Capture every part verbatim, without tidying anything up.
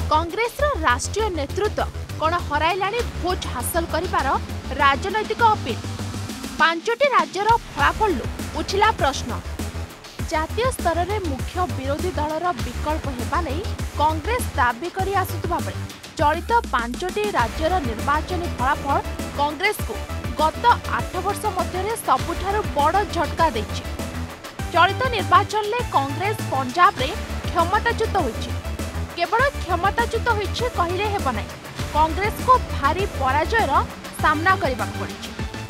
कांग्रेस राष्ट्रीय नेतृत्व कौन हराइलाणी भोट हासिल करिबार राजनैतिक अपील। पांचटी राज्यर फलाफल उठिला प्रश्न। जातीय स्तर में मुख्य विरोधी दलर विकल्प हेबा नै कांग्रेस दाबी करि आसुतबा बेले चलित पांचटी राज्यर निर्वाचन फलाफल कांग्रेस को गत आठ वर्ष मध्य सबुठारु बड़ झटका देछि। चलित निर्वाचन में कांग्रेस पंजाब रे क्षमताच्युत होइछि। केवल क्षमताच्युत होइछि कहिले हेब नै, कांग्रेस को भारी पराजयर सामना करबा पड़िछि।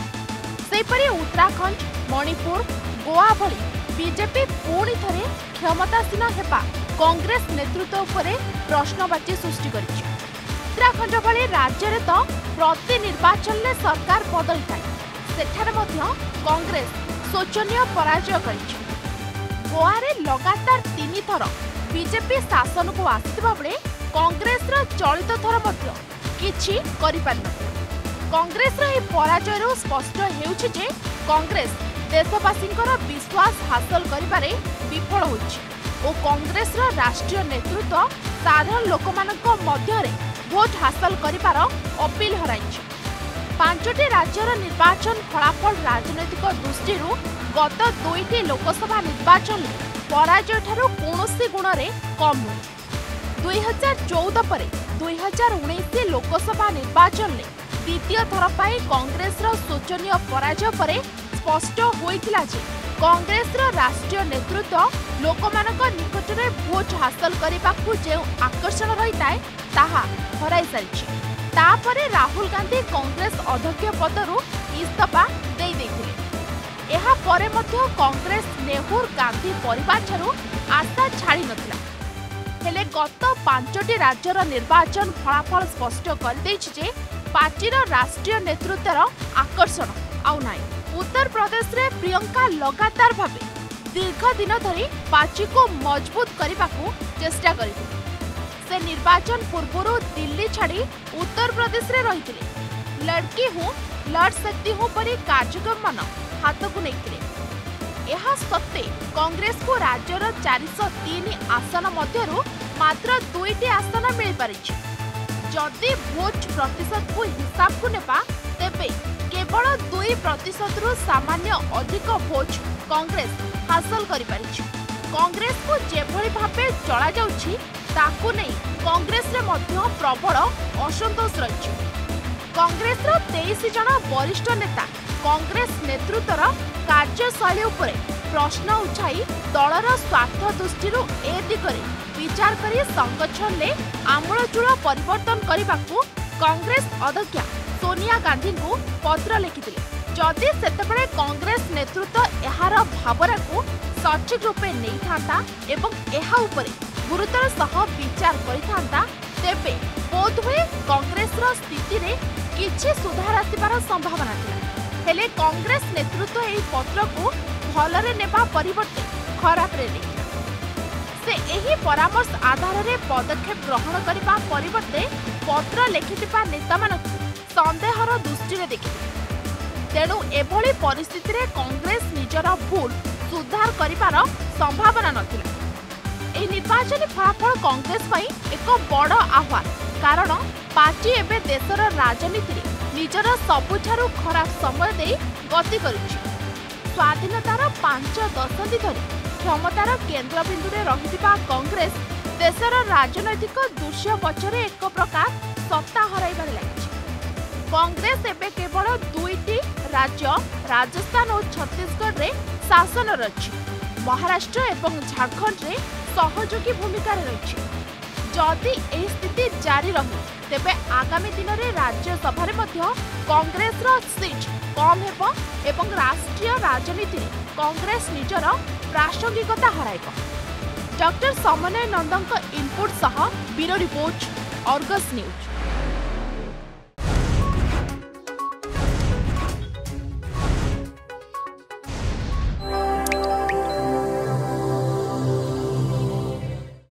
सेपरि उत्तराखंड, मणिपुर, गोवा भली बीजेपी पुणी थरे क्षमतासीन हेबा कांग्रेस नेतृत्व उपरे प्रश्नवाची सृष्टि करिछि। उत्तराखंड भली राज्य रे तो प्रति निर्वाचन में सरकार बदल थाए, सेठारे मध्य कांग्रेस शोचनीय पराजय करिछि। गोवा रे लगातार तीन थर बीजेपी शासन को आसुवा बेले कांग्रेस रा चलित थर मध्य किछि करि पारि नथिला। कांग्रेस रा पराजय स्पष्ट हेउछि जे कांग्रेस देशवासींकर विश्वास हासिल करिबारे विफल होइछि और कांग्रेस रा राष्ट्रीय नेतृत्व साधारण लोकमानक मध्य रे भोट हासिल करिबार अपील हराइछि। पांचटी राज्यर निर्वाचन फलाफल राजनैतिक दृष्टि गत दुईटी लोकसभा निर्वाचन पराजय ठारू कौनसी गुण रे कम नुहे। दुई हजार चौदह पर दुई हजार उन्नीस लोकसभा निर्वाचन में द्वितीय थर पाई कांग्रेस रो शोचनीय पराजय पर स्पष्ट होइथिला जे कांग्रेस रो राष्ट्रीय नेतृत्व लोकमानक निकट में भोट हासिल करने जो आकर्षण रही है ताहा हराई सारिछि। तापरे राहुल गांधी कांग्रेस अध्यक्ष पदरु इस्तीफा दे देथिले। एहा परे मध्य कांग्रेस नेहरू गांधी परिवार ठारू आशा छाड़ी नथिला। हेले गत पांचटी राज्यर निर्वाचन फलाफल स्पष्ट कर दैछि जे पार्टीर राष्ट्रीय नेतृत्वर आकर्षण आउ नाई। उत्तर प्रदेश रे प्रियंका लगातार भावे दीर्घ दिन धरी पार्टी को मजबूत करने को चेष्टा करथिले। से निर्वाचन पूर्व दिल्ली छाड़ी उत्तर प्रदेश रे रहिथिले। लड़की हूँ लड़ सकती हूँ परी कार्यक्रम मान हाथ को नहीं। यह सत्ते कांग्रेस को राज्यर चार सौ तीन आसन मध्यरु मात्र दुईटी आसन मिल पारिछि। जदि भोट प्रतिशत को हिसाब को नेबा तेबे केवल दुई प्रतिशत रु सामान्य अधिक भोट कांग्रेस हासिल करि पारिछि। कांग्रेस को जेभली भाबे चला जाउछि ताकू नहीं कांग्रेस रे मध्य प्रबल असंतोष रही। कांग्रेस रो तेईस जन वरिष्ठ नेता कांग्रेस नेतृत्वर कार्यशैली उपरे प्रश्न उठाई दलर स्वार्थ दृष्टि ए दिगरे विचार करी संगठन में आमूलचूल परिवर्तन करने को कांग्रेस अध्यक्षा सोनिया गांधी को पत्र लिखिथिले। जदि सेतेबेले कांग्रेस नेतृत्व एहार भावना को सठिक रूपे नहीं थांता एवं एहा उपरे गुरुतर सह विचार करिथांता तेबे बोधहुए कांग्रेस रो स्थिति रे किछि सुधार आसिबार संभावना थिला। हेले कांग्रेस नेतृत्व एही पत्र को भलरे नेबा परिवर्ते खराब रे देखिला। से एही परामर्श आधार रे पदक्षेप ग्रहण करिबा परिवर्ते पत्र लिखिथिबा नेता मानक संदेहर दृष्टि रे देखिथिले। तेणु एभली परिस्थिति रे कांग्रेस निजर भूल सुधार करिबार संभावना नथिला। एही निर्वाचन फलाफल कांग्रेस पई एक बड़ आह्वान, कारण पार्टी एबे देशर राजनीति रे निजर सबुठारु खराब समय दे गति करुछि। स्वाधीनतार पांच दशंधि धरी क्षमतार केन्द्रबिंदु रे रहिथिबा कांग्रेस देशर राजनैतिक दृश्य पछरे एक प्रकार सत्ता हराइबार लागिछि। कांग्रेस एबे केवल दुईटी राज्य राजस्थान और छत्तीसगढ़ रे शासन रछि। महाराष्ट्र एवं झारखंड रे सहयोगी भूमिका रही। जदि एही स्थिति जारी रही तेबे आगामी दिन में राज्यसभा कांग्रेस रो सीट कम हेबो एवं राष्ट्रीय राजनीति रे कांग्रेस निजर प्रासंगिकता हराइबो। डॉक्टर समन्वय नंदन इनपुट सह ब्यूरो रिपोर्ट, अर्गस न्यूज।